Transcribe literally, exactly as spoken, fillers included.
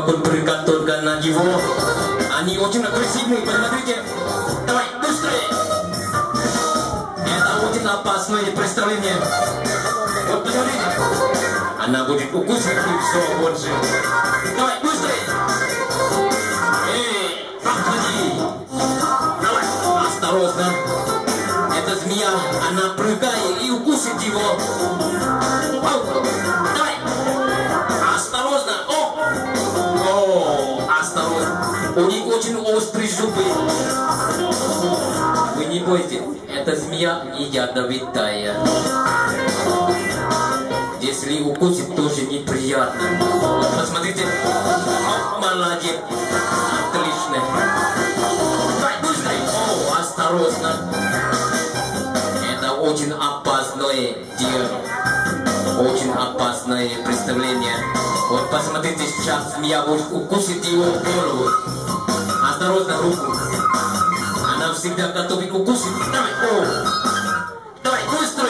apapun bergantung на него. Они очень агрессивные, посмотрите. Давай, быстрее. Это очень опасное представление. Вот посмотрите. Она будет укусить и все больше. Давай, быстрее. Эй, подходи. Давай, осторожно. Эта змея, она прыгает и укусит его. Оу, давай. Осторожно. О, о, осторожно. У них очень острые зубы. Вы не бойтесь, эта змея не ядовитая. Если укусит, тоже неприятно. Вот посмотрите. О, молодец. Отлично. Давай, быстрее. О, осторожно. Это очень опасное дело. Очень опасное представление. Вот посмотрите, сейчас змея будет укусить его в голову. Осторожно, руку. Она всегда готовит укусить. Давай, о. Давай, быстро.